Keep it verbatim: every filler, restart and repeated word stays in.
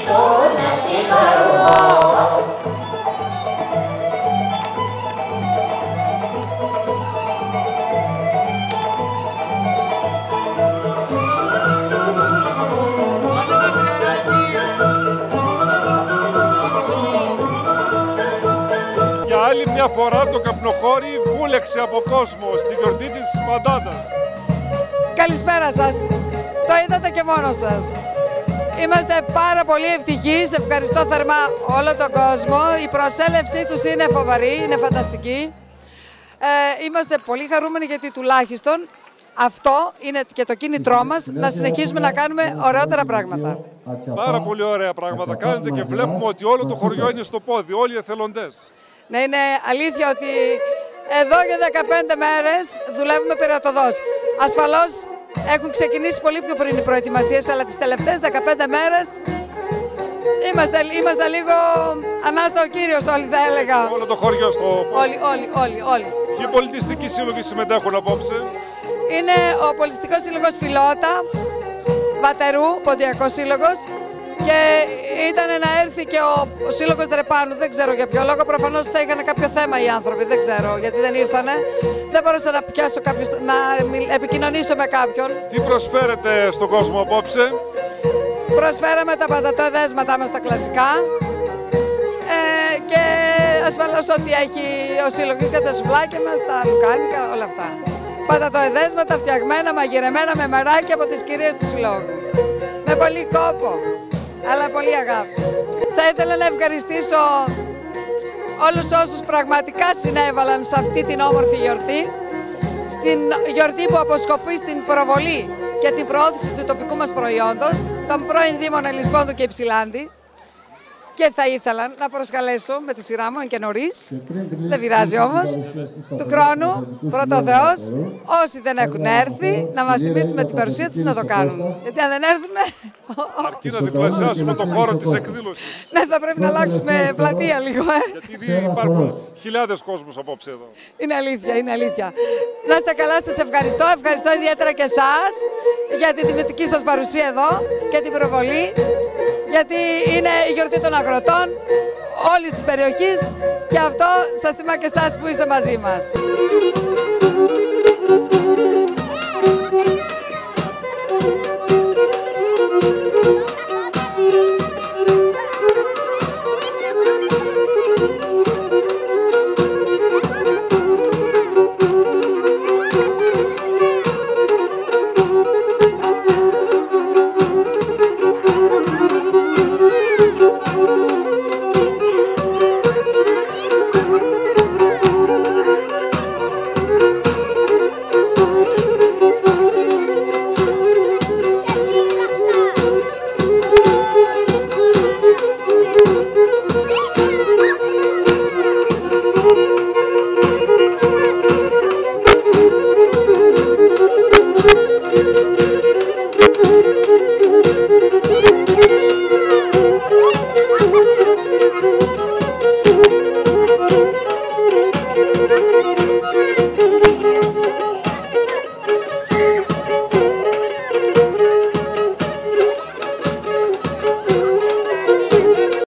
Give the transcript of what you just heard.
Για άλλη μια φορά το καπνοχώρι βούλεξε από κόσμο στη γιορτή της Πατάτας. Καλησπέρα σας. Το είδατε και μόνος σας. Είμαστε πάρα πολύ ευτυχείς. Ευχαριστώ θερμά όλο τον κόσμο. Η προσέλευσή τους είναι φοβερή, είναι φανταστική. Ε, είμαστε πολύ χαρούμενοι γιατί τουλάχιστον αυτό είναι και το κίνητρό μας να συνεχίσουμε να κάνουμε ωραιότερα πράγματα. Πάρα πολύ ωραία πράγματα κάνετε και βλέπουμε ότι όλο το χωριό είναι στο πόδι, όλοι οι εθελοντές. Ναι, είναι αλήθεια ότι εδώ για δεκαπέντε μέρες δουλεύουμε πυρετοδός. Ασφαλώς έχουν ξεκινήσει πολύ πιο πριν οι προετοιμασίες, αλλά τις τελευταίες δεκαπέντε μέρες είμαστε, είμαστε λίγο ανάστατο κύριος όλοι, θα έλεγα. Όλο το χωριό στο πόδι. Όλοι, όλοι, όλοι, όλοι. Ποιοι πολιτιστικοί σύλλογοι συμμετέχουν απόψε? Είναι ο Πολιτιστικός Σύλλογος Φιλότα, Βατερού, Ποντιακός Σύλλογος, και ήταν να έρθει και ο, ο Σύλλογος Δρεπάνου, δεν ξέρω για ποιο λόγο, προφανώς θα είχαν κάποιο θέμα οι άνθρωποι, δεν ξέρω γιατί δεν ήρθανε. Δεν μπορούσα να πιάσω κάποιος, να επικοινωνήσω με κάποιον. Τι προσφέρετε στον κόσμο απόψε? Προσφέραμε τα πατατοεδέσματά μας τα κλασικά ε, και ασφαλώς ό,τι έχει ο Σύλλογος και τα σουβλάκια μας, τα λουκάνικα, όλα αυτά. Πατατοεδέσματα φτιαγμένα, μαγειρεμένα με μεράκι από τις κυρίες του Συλλόγου. Με πολύ κόπο, αλλά πολύ αγάπη. Θα ήθελα να ευχαριστήσω όλους όσους πραγματικά συνέβαλαν σε αυτή την όμορφη γιορτή. Στην γιορτή που αποσκοπεί στην προβολή και την προώθηση του τοπικού μας προϊόντος, των πρώην Δήμων Ελισπόντου και Υψηλάντη. Και θα ήθελα να προσκαλέσω με τη σειρά μου, και νωρίς, δεν πειράζει όμως, του χρόνου, πρώτο ο Θεός, όσοι δεν έχουν έρθει, να μας θυμίσουν με την παρουσία τους να το κάνουν. Γιατί αν δεν έρθουν... Αρκεί να διπλασιάσουμε το χώρο της εκδήλωσης. Ναι, θα πρέπει να αλλάξουμε πλατεία λίγο, ε. Γιατί υπάρχουν χιλιάδες κόσμους απόψε εδώ. Είναι αλήθεια, είναι αλήθεια. Να είστε καλά, σας ευχαριστώ. Ευχαριστώ ιδιαίτερα και εσάς για την τιμητική σας παρουσία εδώ και την προβολή. Γιατί είναι η γιορτή των αγροτών όλης της περιοχής και αυτό σας τιμά και εσάς που είστε μαζί μας.